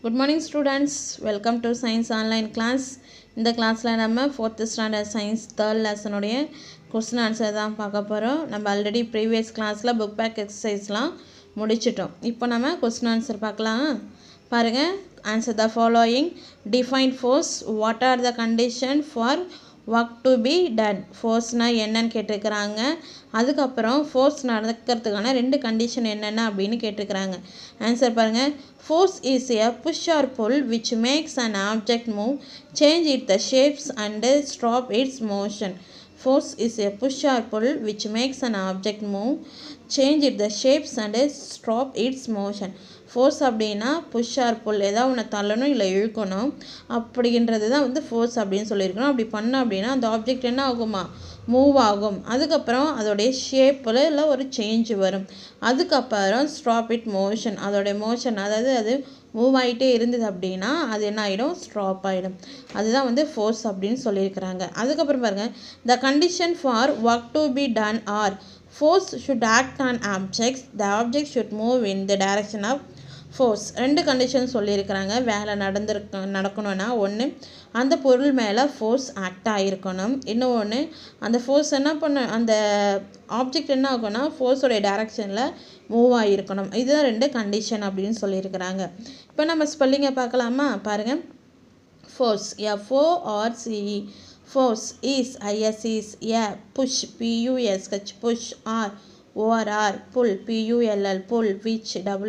Good morning students, welcome to science online class. இந்த கிளாஸ்ல நம்ம 4th standard science 3rd lesson உடைய question answer தான் பார்க்க போறோம். நம்ம ஆல்ரெடி previous classல book back exerciseலாம் முடிச்சிட்டோம். இப்போ நம்ம question answer பார்க்கலாம். பாருங்க, answer the following. Define force. What are the condition for work to be done? Force-னா என்னன்னு கேட்டிருக்காங்க. அதுக்கு அப்புறம் force நடக்கிறதுக்கான ரெண்டு கண்டிஷன் என்னென்ன அப்படினு கேட்டிருக்காங்க. ஆன்சர் பாருங்க. Force is a push or pull which makes an object move, change its shapes and stop its motion. Force is a push or pull which makes an object move, change its shapes and stop its motion. Force அப்படின்னா push or pull, ஏதாவது ஒன்று தள்ளணும் இல்லை இழுக்கணும் அப்படின்றது தான் வந்து force அப்படின்னு சொல்லியிருக்கணும். அப்படி பண்ணோம் அப்படின்னா அந்த ஆப்ஜெக்ட் என்ன ஆகுமா, மூவ் ஆகும். அதுக்கப்புறம் அதோடைய ஷேப்பில் இல்லை ஒரு சேஞ்ச் வரும். அதுக்கப்புறம் ஸ்டாப் இட் மோஷன், அதோடைய மோஷன், அதாவது அது மூவ் ஆகிட்டே இருந்தது அப்படின்னா அது என்ன ஆகிடும், ஸ்டாப் ஆகிடும். அதுதான் வந்து ஃபோர்ஸ் அப்படின்னு சொல்லியிருக்கிறாங்க. அதுக்கப்புறம் பாருங்கள், the condition for work to be done are force should act on objects, the object should move in the direction of force. ரெண்டு கண்டிஷன் சொல்லியிருக்கிறாங்க. வேலை நடக்கணும்னா ஒன்று அந்த பொருள் மேலே ஃபோர்ஸ் ஆக்ட் ஆகிருக்கணும், இன்னொன்று அந்த ஃபோர்ஸ் என்ன பண்ண அந்த ஆப்ஜெக்ட் என்ன ஆகும்னா ஃபோர்ஸோடைய டைரக்ஷனில் மூவ் ஆகிருக்கணும். இதுதான் ரெண்டு கண்டிஷன் அப்படின்னு சொல்லியிருக்கிறாங்க. இப்போ நம்ம ஸ்பெல்லிங்கை பார்க்கலாமா? பாருங்கள், force FORCE. Force is is a push PUSH push or OR pull PULL pull, which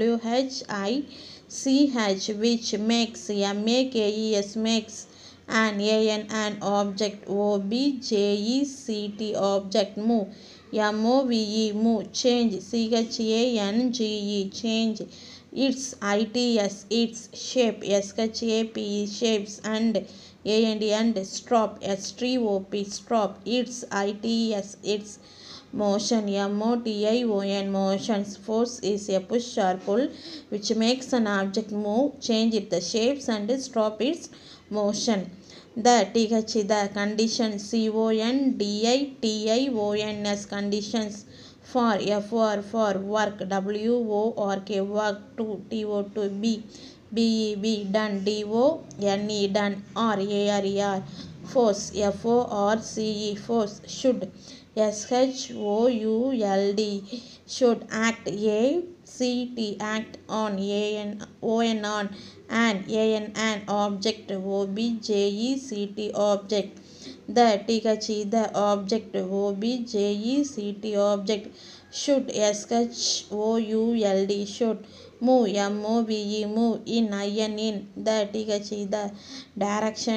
WHICH which makes MAKES makes an object OBJECT object move MOVE move, change CHANGE change its its shape SHAPE shapes and and stop STOP stop its its motion MOTION motions. Force is a push or pull which makes an object move, change its shapes and stop its motion. The condition CONDITIONS conditions for for work WORK work to be BEB done DONE done RAR force FORCE force should SHOULD should act ACT act on ON on an object OBJECT object. The object OBJECT object should SHOULD should move MOVE move in in the direction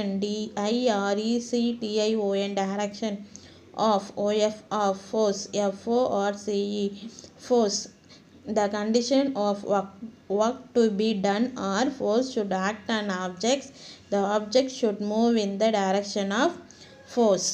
DIRECTION direction of force FORCE force. The condition of work to be done or force should act on objects, the object should move in the direction of force.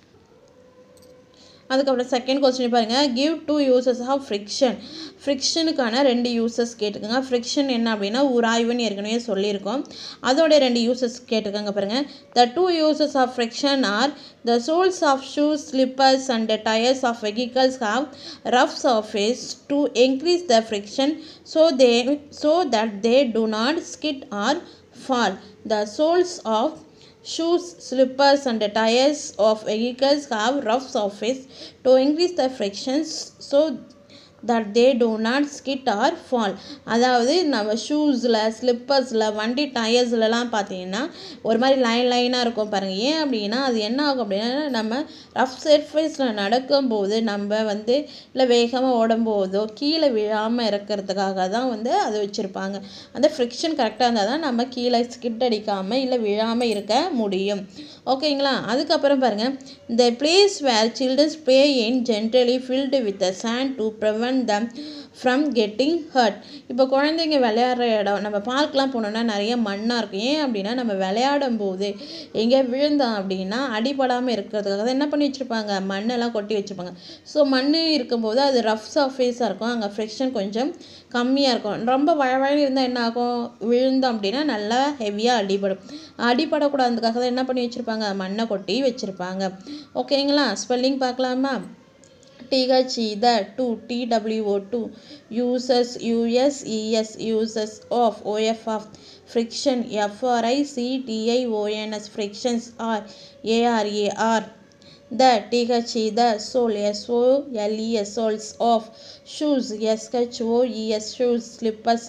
அதுக்கப்புறம் second question பாருங்கள், give 2 uses of friction. ஃப்ரிக்ஷனுக்கான ரெண்டு uses கேட்டுக்கோங்க. Friction என்ன அப்படின்னா உராய்வுன்னு ஏற்கனவே சொல்லியிருக்கோம், அதோடைய ரெண்டு யூசஸ் கேட்டுக்கோங்க. பாருங்கள், the 2 uses of friction are the soles of shoes slippers and tyres of vehicles have rough surface to increase the friction so that they do not skid or fall. The soles of shoes, slippers and tires of vehicles have rough surface to increase the frictions so that they do not skid or fall. அதாவது நம்ம ஷூஸில் ஸ்லிப்பர்ஸில் வண்டி டயர்ஸ்லலாம் பார்த்தீங்கன்னா ஒரு மாதிரி லைனாக இருக்கும் பாருங்கள். ஏன் அப்படின்னா அது என்ன ஆகும் அப்படின்னா நம்ம ரஃப் சர்ஃபேஸில் நடக்கும்போது நம்ம வந்து இல்லை வேகமாக ஓடும்போதோ கீழே விழாமல் இருக்கிறதுக்காக தான் வந்து அது வச்சுருப்பாங்க. அந்த ஃப்ரிக்ஷன் கரெக்டாக இருந்தால் தான் நம்ம கீழே ஸ்கிட் அடிக்காமல் இல்லை விழாமல் இருக்க முடியும். ஓகேங்களா? அதுக்கப்புறம் பாருங்கள், இந்த place where childrens play in generally filled with the sand to prevent them from getting hurt. இப்போ குழந்தைங்க விளையாடுற இடம், நம்ம பார்க்லாம் போனோம்னா நிறைய மண்ணாக இருக்கும். ஏன் அப்படின்னா நம்ம விளையாடும் போது எங்கே விழுந்தோம் அப்படின்னா அடிபடாமல் இருக்கிறதுக்காக என்ன பண்ணி வச்சுருப்பாங்க, மண்ணெல்லாம் கொட்டி வச்சுருப்பாங்க. ஸோ மண் இருக்கும்போது அது ரஃப் சர்ஃபேஸாக இருக்கும், அங்கே ஃப்ரிக்ஷன் கொஞ்சம் கம்மியாக இருக்கும். ரொம்ப வழவழன்னு இருந்தால் என்ன ஆகும், விழுந்தோம் அப்படின்னா நல்லா ஹெவியாக அடிபடக்கூடாதுக்காக தான் என்ன பண்ணி வச்சுருப்பாங்க, மண்ணை கொட்டி வச்சுருப்பாங்க. ஓகேங்களா? ஸ்பெல்லிங் பார்க்கலாமா? THE the to TWO2 uses uses of of friction frictions frictions are ARAR the the sole soles of shoes shoes slippers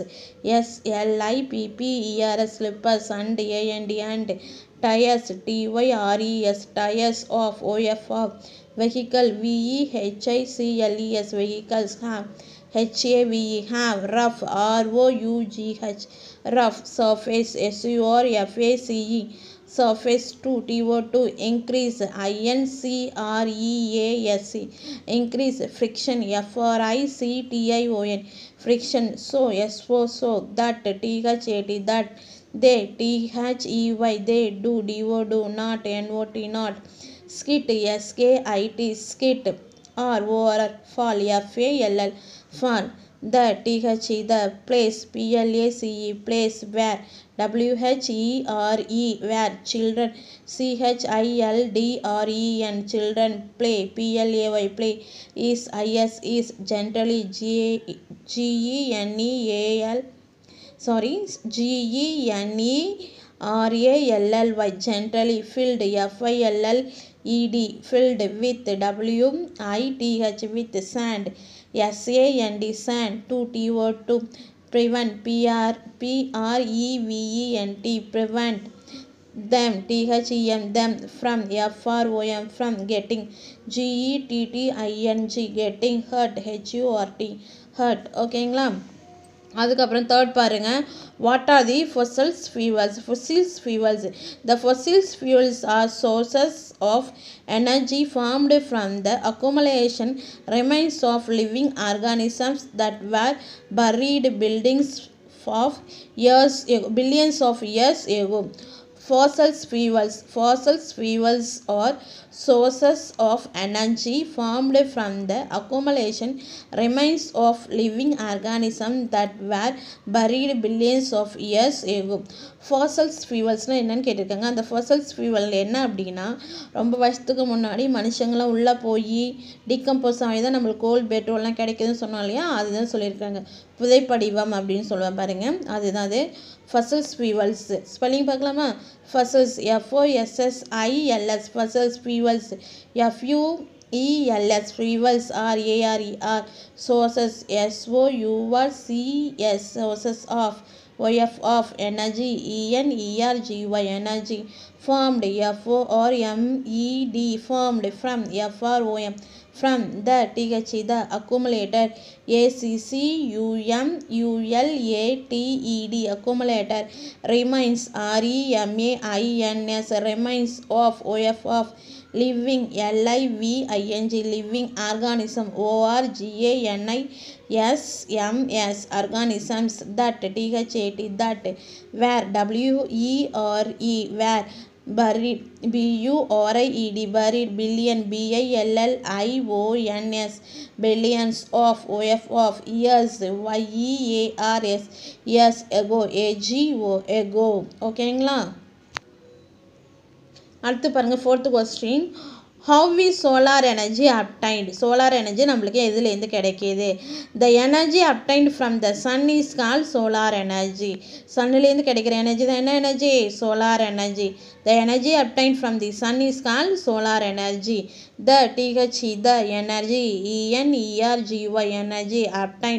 SLIPPERS slippers and and tires tires of vehicle vehicles vehicles have have rough rough surface SURFACE surface 2 TO2 increase INCREASE increase friction FRICTION friction so that THAT that they THEY they do not NOT skit skit or fall FALL fall the the place PLACE place where WHERE where children CHILDREN children play PLAY play is generally GENERALLY generally filled FILLED filled with WITH with sand SAND sand 2 TO2 prevent PREVENT prevent them them from FROM from getting GETTING getting hurt HURT hurt ஓகேங்களா அதுக்கப்புறம் third பாருங்க what are the fossils fuels the fossils fuels are sources of energy formed from the accumulation remains of living organisms that were buried billions of years ago fossil fuels are sources of energy formed from the accumulation remains of living organisms that were buried billions of years ago fossil fuelsனா என்னன்னு கேட்டிருக்காங்க அந்த fossil fuel என்ன அப்படின்னா ரொம்ப வருஷத்துக்கு முன்னாடி மனுஷங்களாம் உள்ளே போய் டிகம்போஸ் ஆகி தான் நம்மளுக்கு கோல் பெட்ரோல்லாம் கிடைக்குதுன்னு சொன்னோம் இல்லையா அதுதான் சொல்லியிருக்காங்க புதைப்படிவம் அப்படின்னு சொல்லுவேன் பாருங்க அதுதான் அது fossil fuels ஸ்பெல்லிங் பார்க்கலாமா fossils FOSSILS fossils fuels FUELS fuels RARER sources SOURCES sources of of energy ENERGY energy formed FORMED formed from FROM from the the accumulated ACCUMULATED accumulator remains REMAINS remains of living LIVING living organism ORGANISMS organisms that THAT that where WERE where buried BURIED buried billion BILLIONS billions of years YEARS years ago ago ஓகேங்களா அடுத்து பாருங்க fourth question how is solar energy obtained solar energy நம்மளுக்கு எதுல இருந்து கிடைக்குது the energy obtained from the sun is called solar energy sunல இருந்து கிடைக்கிற energy தான் என்ன energy solar energy the energy obtained from the sun is called solar energy the the energy ENERGY energy obtained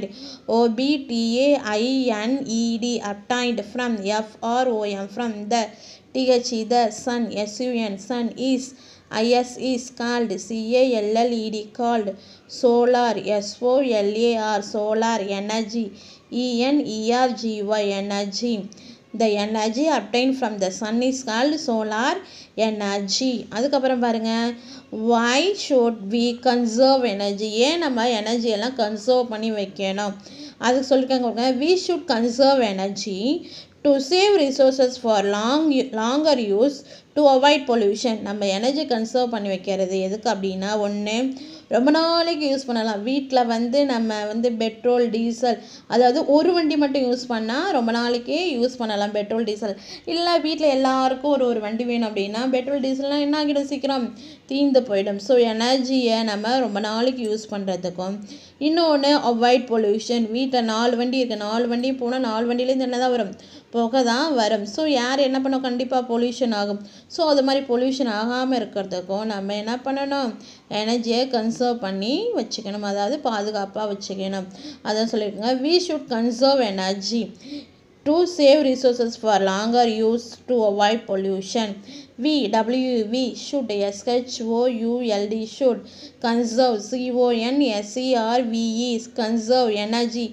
OBTAINED obtained from FROM from the the sun sun is is called CALLED called solar SOLAR solar energy ENERGY energy the energy obtained from the sun is called solar energy அதுக்கப்புறம் பாருங்க why should we conserve energy ஏன் நம்ம energy எல்லாம் conserve பண்ணி வைக்கணும் அதுக்கு சொல்லிருக்காங்க we should conserve energy to save resources for longer use to avoid pollution. நம்ம எனர்ஜி கன்சர்வ் பண்ணி வைக்கிறது எதுக்கு அப்படின்னா, ஒன்று ரொம்ப நாளைக்கு யூஸ் பண்ணலாம். வீட்டில் நம்ம பெட்ரோல் டீசல், அதாவது ஒரு வண்டி மட்டும் யூஸ் பண்ணால் ரொம்ப நாளைக்கே யூஸ் பண்ணலாம் பெட்ரோல் டீசல். இல்லை வீட்டில் எல்லாருக்கும் ஒரு வண்டி வேணும் அப்படின்னா பெட்ரோல் டீசல்லாம் என்ன ஆகிடும், சீக்கிரம் தீர்ந்து போயிடும். ஸோ எனர்ஜியை நம்ம ரொம்ப நாளைக்கு யூஸ் பண்ணுறதுக்கும், இன்னொன்று அவாய்ட் பொல்யூஷன். வீட்டில் 4 வண்டி இருக்குது, 4 வண்டி போனால் 4 வண்டியிலேருந்து என்ன தான் வரும், புகை தான் வரும். ஸோ யார் என்ன பண்ணோம், கண்டிப்பாக பொல்யூஷன் ஆகும். ஸோ அது மாதிரி பொல்யூஷன் ஆகாமல் இருக்கிறதுக்கும் நம்ம என்ன பண்ணணும், எனர்ஜியை கன்சர்வ் பண்ணி வச்சுக்கணும், அதாவது பாதுகாப்பாக வச்சுக்கணும். அதான் சொல்லியிருக்காங்க, we should conserve energy to save resources for longer use to avoid pollution. We should should conserve conserve energy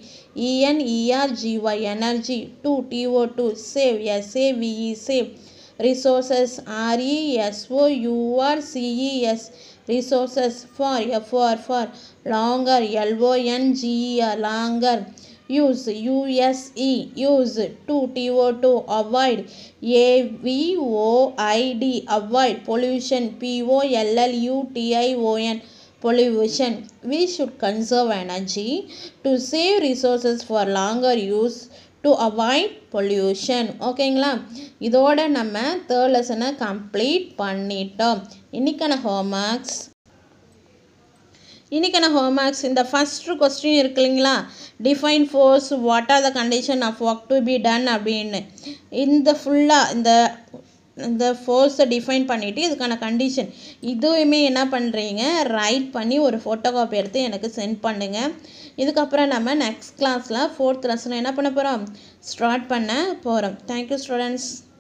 energy to save resources resources for longer longer use to avoid avoid pollution pollution. We should conserve energy to save resources for longer use to avoid pollution. ஓகேங்களா, இதோட நம்ம third லெசனை complete பண்ணிட்டோம். இன்னைக்கான homeworks இந்த first question இருக்கு இல்லைங்களா, define force, what are the condition of work to be done அப்படின்னு. இந்த ஃபுல்லாக இந்த ஃபோர்ஸை டிஃபைன் பண்ணிவிட்டு இதுக்கான கண்டிஷன் இதுவுமே என்ன பண்ணுறீங்க, ரைட் பண்ணி ஒரு ஃபோட்டோ காப்பி எடுத்து எனக்கு சென்ட் பண்ணுங்கள். இதுக்கப்புறம் நம்ம நெக்ஸ்ட் கிளாஸில் 4th லெசன் என்ன பண்ண போகிறோம், ஸ்டார்ட் பண்ண போகிறோம். Thank you students.